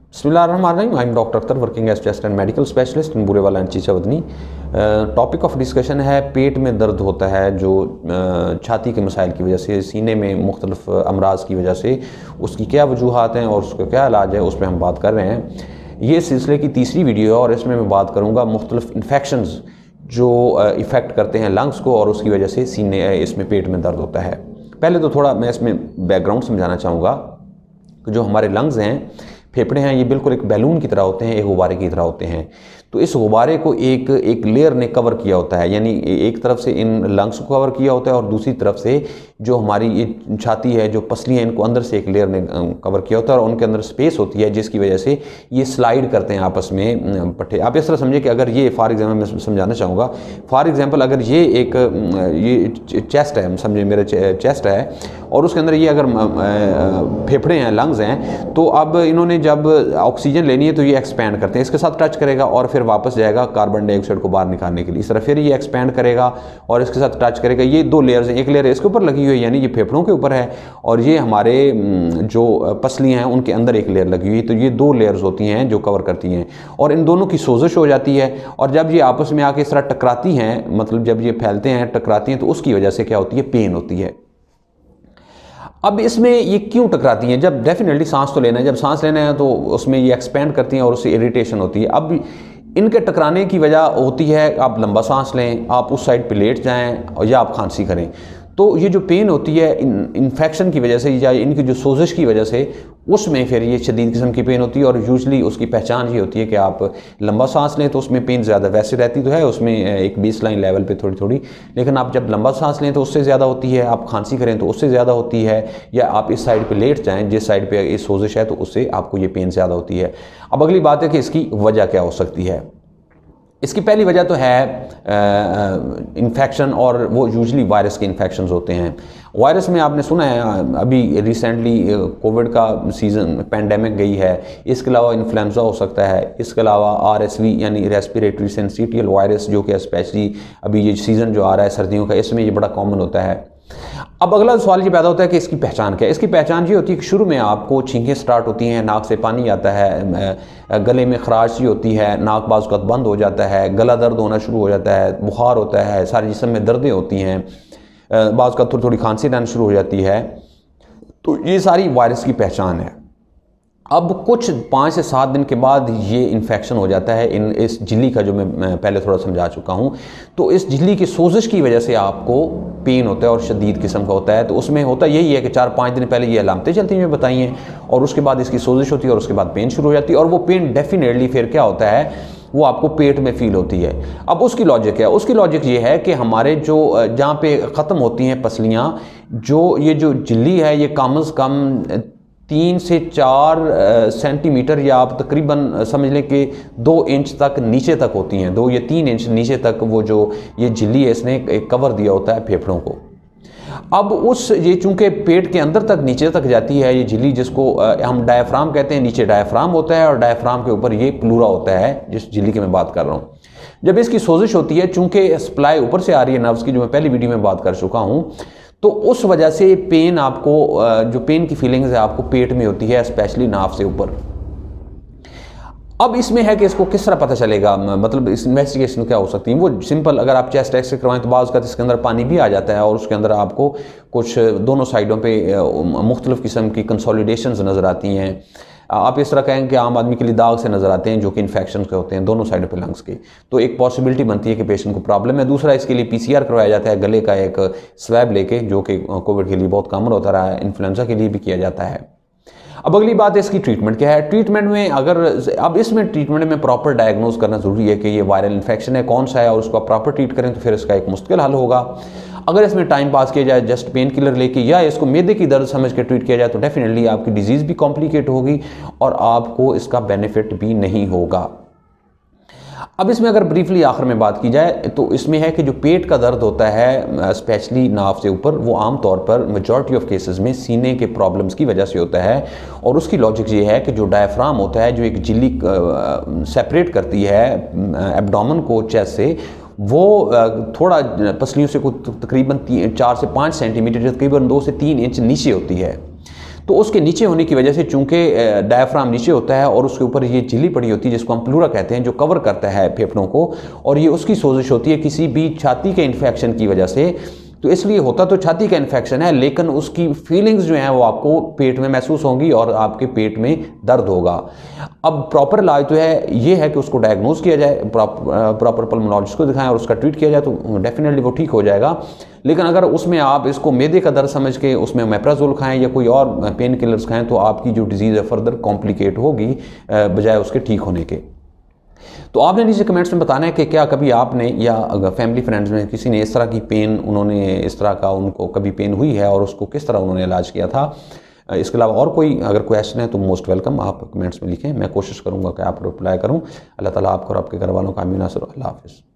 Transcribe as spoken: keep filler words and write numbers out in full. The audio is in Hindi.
बिस्मिल्लाहिर्रहमानिर्रहीम। I am doctor Akhtar working as chest and medical specialist in Burewala and Chichawatni. Topic of discussion है पेट में दर्द होता है जो छाती के मसाइल की वजह से, सीने में मुख्तलिफ अमराज की वजह से, उसकी क्या वजूहात हैं और उसका क्या इलाज है, उस पर हम बात कर रहे हैं। ये सिलसिले की तीसरी वीडियो है और इसमें मैं बात करूँगा मुख्तलिफ इन्फेक्शंस जो इफ़ेक्ट करते हैं लंग्स को और उसकी वजह से सीने इसमें पेट में दर्द होता है। पहले तो थोड़ा मैं इसमें बैकग्राउंड समझाना चाहूँगा कि जो हमारे लंग्स हैं, फेफड़े हैं, ये बिल्कुल एक बैलून की तरह होते हैं, एक गुब्बारे की तरह होते हैं। तो इस गुब्बारे को एक एक लेयर ने कवर किया होता है, यानी एक तरफ से इन लंग्स को कवर किया होता है और दूसरी तरफ से जो हमारी ये छाती है, जो पसलियाँ, इनको अंदर से एक लेयर ने कवर किया होता है और उनके अंदर स्पेस होती है जिसकी वजह से ये स्लाइड करते हैं आपस में पट्टे। आप इस तरह समझिए कि अगर ये फॉर एग्जाम्पल मैं समझाना चाहूँगा, फॉर एग्जाम्पल अगर ये एक ये चेस्ट है, समझिए मेरा चेस्ट है और उसके अंदर ये अगर फेफड़े हैं, लंग्स हैं, तो अब इन्होंने जब ऑक्सीजन लेनी है तो ये एक्सपैंड करते हैं, इसके साथ टच करेगा और फिर वापस जाएगा कार्बन डाइऑक्साइड को बाहर निकालने के लिए। इस तरह फिर ये एक्सपैंड करेगा और इसके साथ टच करेगा। ये दो लेयर्स हैं, एक लेयर इसके ऊपर लगी हुई है यानी ये फेफड़ों के ऊपर है और ये हमारे जो पसलियाँ हैं उनके अंदर एक लेयर लगी हुई है। तो ये दो लेयर्स होती हैं जो कवर करती हैं और इन दोनों की सोजिश हो जाती है और जब ये आपस में आके इस तरह टकराती हैं, मतलब जब ये फैलते हैं, टकराती हैं, तो उसकी वजह से क्या होती है, पेन होती है। अब इसमें ये क्यों टकराती हैं? जब डेफिनेटली सांस तो लेना है, जब सांस लेना है तो उसमें ये एक्सपेंड करती हैं और उससे इरिटेशन होती है। अब इनके टकराने की वजह होती है आप लंबा सांस लें, आप उस साइड पे लेट जाएं या आप खांसी करें, तो ये जो पेन होती है इन इन्फेक्शन की वजह से या इनकी जो सोजिश की वजह से, उसमें फिर ये शदीद किस्म की पेन होती है और यूजली उसकी पहचान ये होती है कि आप लंबा सांस लें तो उसमें पेन ज़्यादा, वैसे रहती तो है उसमें एक बेस लाइन लेवल पे थोड़ी थोड़ी, लेकिन आप जब लंबा सांस लें तो उससे ज़्यादा होती है, आप खांसी करें तो उससे ज़्यादा होती है, या आप इस साइड पे लेट जाएं जिस साइड पे ये सोजिश है तो उससे आपको ये पेन ज़्यादा होती है। अब अगली बात है कि इसकी वजह क्या हो सकती है। इसकी पहली वजह तो है इन्फेक्शन और वो यूजली वायरस के इन्फेक्शंस होते हैं। वायरस में आपने सुना है अभी रिसेंटली कोविड का सीज़न, पैंडेमिक गई है, इसके अलावा इन्फ्लुएंजा हो सकता है, इसके अलावा आरएसवी यानी रेस्पिरेटरी सिंसिटियल वायरस जो कि स्पेशली अभी ये सीज़न जो आ रहा है सर्दियों का, इसमें ये बड़ा कॉमन होता है। अब अगला सवाल ये पैदा होता है कि इसकी पहचान क्या है। इसकी पहचान ये होती है कि शुरू में आपको छींकें स्टार्ट होती हैं, नाक से पानी आता है, गले में खराश सी होती है, नाक बाज़ वक़्त बंद हो जाता है, गला दर्द होना शुरू हो जाता है, बुखार होता है, सारे जिस्म में दर्दें होती हैं, बाज़ वक़्त थोड़ी थोड़ी खांसी आना शुरू हो जाती है। तो ये सारी वायरस की पहचान है। अब कुछ पाँच से सात दिन के बाद ये इन्फेक्शन हो जाता है इन इस झिल्ली का, जो मैं पहले थोड़ा समझा चुका हूँ। तो इस झिल्ली की सोजिश की वजह से आपको पेन होता है और शदीद किस्म का होता है। तो उसमें होता यही है कि चार पाँच दिन पहले ये अलामतें चलती हैं बताई हैं और उसके बाद इसकी सोजिश होती है और उसके बाद पेन शुरू हो जाती है और वो पेन डेफिनेटली फिर क्या होता है, वो आपको पेट में फील होती है। अब उसकी लॉजिक है, उसकी लॉजिक ये है कि हमारे जो जहाँ पे ख़त्म होती हैं पसलियाँ, जो ये जो झिल्ली है ये कम अज़ कम तीन से चार सेंटीमीटर या आप तकरीबन समझ लें कि दो इंच तक नीचे तक होती हैं, दो या तीन इंच नीचे तक वो जो ये झिल्ली है इसने एक कवर दिया होता है फेफड़ों को। अब उस ये चूंकि पेट के अंदर तक नीचे तक जाती है ये झिल्ली, जिसको हम डायफ्राम कहते हैं, नीचे डायफ्राम होता है और डायफ्राम के ऊपर ये प्लूरा होता है जिस झिल्ली की मैं बात कर रहा हूँ। जब इसकी सोजिश होती है, चूंकि सप्लाई ऊपर से आ रही है नर्व्स की, जो मैं पहली वीडियो में बात कर चुका हूँ, तो उस वजह से पेन आपको, जो पेन की फीलिंग्स है आपको पेट में होती है, स्पेशली नाभ से ऊपर। अब इसमें है कि इसको किस तरह पता चलेगा, मतलब इस इन्वेस्टिगेशन क्या हो सकती है। वो सिंपल, अगर आप चेस्ट एक्सरे करवाएं तो बाज़ का इसके अंदर पानी भी आ जाता है और उसके अंदर आपको कुछ दोनों साइडों पे मुख्तलिफ किस्म की कंसोलिडेशंस नज़र आती हैं। आप इस तरह कहें कि आम आदमी के लिए दाग से नज़र आते हैं जो कि इन्फेक्शन के होते हैं दोनों साइड पे लंग्स के। तो एक पॉसिबिलिटी बनती है कि पेशेंट को प्रॉब्लम है। दूसरा, इसके लिए पीसीआर करवाया जाता है गले का एक स्वैब लेके, जो कि कोविड के लिए बहुत कॉमन होता रहा है, इन्फ्लुएंजा के लिए भी किया जाता है। अब अगली बात है इसकी ट्रीटमेंट क्या है। ट्रीटमेंट में अगर अब इसमें ट्रीटमेंट में प्रॉपर डायग्नोज करना ज़रूरी है कि ये वायरल इन्फेक्शन है, कौन सा है, और उसको प्रॉपर ट्रीट करें तो फिर इसका एक मुश्किल हल होगा। अगर इसमें टाइम पास किया जाए जस्ट पेन किलर लेके या इसको मैदे की दर्द समझ के ट्रीट किया जाए तो डेफिनेटली आपकी डिजीज़ भी कॉम्प्लिकेट होगी और आपको इसका बेनिफिट भी नहीं होगा। अब इसमें अगर ब्रीफली आखिर में बात की जाए तो इसमें है कि जो पेट का दर्द होता है स्पेशली नाभ से ऊपर, वो आम तौर पर मेजॉरिटी ऑफ केसेस में सीने के प्रॉब्लम्स की वजह से होता है और उसकी लॉजिक ये है कि जो डायफ्राम होता है, जो एक झिल्ली सेपरेट करती है एब्डोमेन को चेस्ट से, वो थोड़ा पसलियों से कुछ तकरीबन चार से पाँच सेंटीमीटर, तकरीबन दो से तीन इंच नीचे होती है। तो उसके नीचे होने की वजह से चूंकि डायफ्राम नीचे होता है और उसके ऊपर ये झिल्ली पड़ी होती है जिसको हम प्लूरा कहते हैं, जो कवर करता है फेफड़ों को, और ये उसकी सोजिश होती है किसी भी छाती के इन्फेक्शन की वजह से। तो इसलिए होता तो छाती का इन्फेक्शन है, लेकिन उसकी फीलिंग्स जो हैं वो आपको पेट में महसूस होंगी और आपके पेट में दर्द होगा। अब प्रॉपर इलाज तो है ये है कि उसको डायग्नोज किया जाए, प्रॉपर पल्मोनोलॉजिस्ट को दिखाएं और उसका ट्रीट किया जाए तो डेफिनेटली वो ठीक हो जाएगा। लेकिन अगर उसमें आप इसको मैदे का दर्द समझ के उसमें मेप्राजोल खाएं या कोई और पेन किलर्स खाएं तो आपकी जो डिजीज़ है फर्दर कॉम्प्लिकेट होगी बजाय उसके ठीक होने के। तो आपने नीचे कमेंट्स में बताना है कि क्या कभी आपने या अगर फैमिली फ्रेंड्स में किसी ने इस तरह की पेन, उन्होंने इस तरह का उनको कभी पेन हुई है और उसको किस तरह उन्होंने इलाज किया था। इसके अलावा और कोई अगर क्वेश्चन है तो मोस्ट वेलकम, आप कमेंट्स में लिखें, मैं कोशिश करूंगा कि आप रिप्लाई करूं। अल्लाह ताला आपको और आपके घर वालों का आमीन नासिर। अल्लाह हाफिज़।